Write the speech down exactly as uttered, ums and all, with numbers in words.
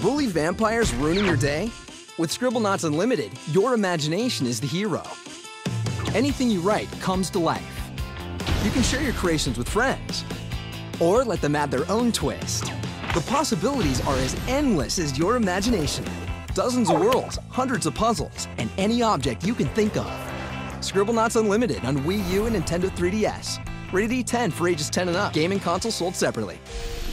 Woolly vampires ruining your day? With Scribblenauts Unlimited, your imagination is the hero. Anything you write comes to life. You can share your creations with friends, or let them add their own twist. The possibilities are as endless as your imagination. Dozens of worlds, hundreds of puzzles, and any object you can think of. Scribblenauts Unlimited on Wii U and Nintendo three D S. Rated E ten for ages ten and up. Gaming console sold separately.